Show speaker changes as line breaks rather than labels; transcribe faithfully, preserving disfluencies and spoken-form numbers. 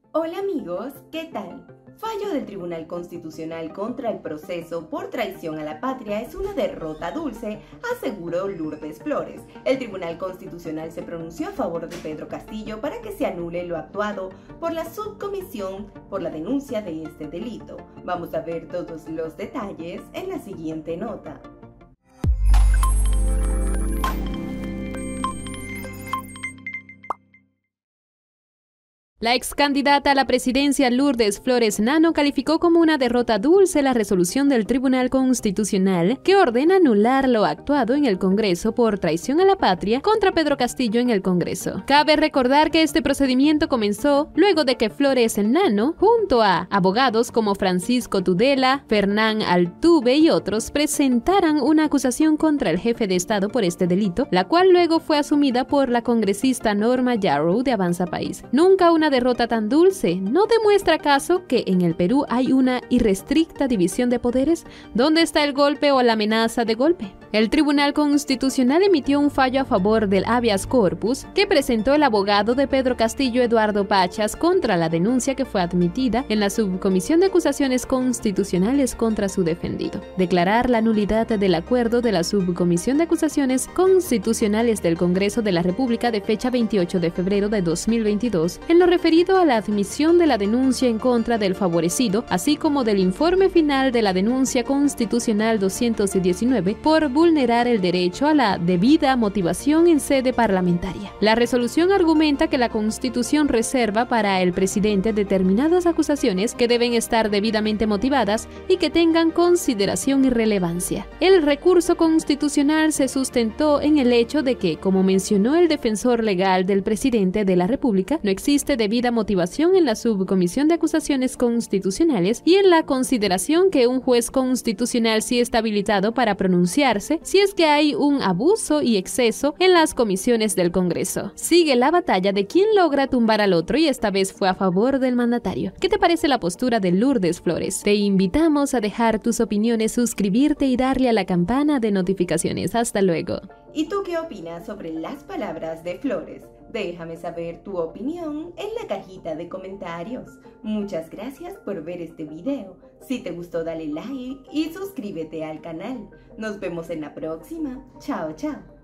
Hola amigos, ¿qué tal? Fallo del Tribunal Constitucional contra el proceso por traición a la patria es una derrota dulce, aseguró Lourdes Flores. El Tribunal Constitucional se pronunció a favor de Pedro Castillo para que se anule lo actuado por la subcomisión por la denuncia de este delito. Vamos a ver todos los detalles en la siguiente nota.
La ex candidata a la presidencia Lourdes Flores Nano calificó como una derrota dulce la resolución del Tribunal Constitucional que ordena anular lo actuado en el Congreso por traición a la patria contra Pedro Castillo en el Congreso. Cabe recordar que este procedimiento comenzó luego de que Flores Nano, junto a abogados como Francisco Tudela, Fernán Altuve y otros, presentaran una acusación contra el jefe de Estado por este delito, la cual luego fue asumida por la congresista Norma Yarrow de Avanza País. Nunca una derrota tan dulce. ¿No demuestra acaso que en el Perú hay una irrestricta división de poderes? ¿Dónde está el golpe o la amenaza de golpe? El Tribunal Constitucional emitió un fallo a favor del habeas corpus que presentó el abogado de Pedro Castillo, Eduardo Pachas, contra la denuncia que fue admitida en la Subcomisión de Acusaciones Constitucionales contra su defendido. Declarar la nulidad del acuerdo de la Subcomisión de Acusaciones Constitucionales del Congreso de la República de fecha veintiocho de febrero de dos mil veintidós en lo referido a la admisión de la denuncia en contra del favorecido, así como del informe final de la denuncia constitucional doscientos diecinueve por vulnerar el derecho a la debida motivación en sede parlamentaria. La resolución argumenta que la Constitución reserva para el presidente determinadas acusaciones que deben estar debidamente motivadas y que tengan consideración y relevancia. El recurso constitucional se sustentó en el hecho de que, como mencionó el defensor legal del presidente de la República, no existe debida motivación en la Subcomisión de Acusaciones Constitucionales y en la consideración que un juez constitucional sí está habilitado para pronunciarse si es que hay un abuso y exceso en las comisiones del Congreso. Sigue la batalla de quién logra tumbar al otro y esta vez fue a favor del mandatario. ¿Qué te parece la postura de Lourdes Flores? Te invitamos a dejar tus opiniones, suscribirte y darle a la campana de notificaciones. Hasta luego.
¿Y tú qué opinas sobre las palabras de Flores? Déjame saber tu opinión en la cajita de comentarios. Muchas gracias por ver este video. Si te gustó, dale like y suscríbete al canal. Nos vemos en la próxima. Chao, chao.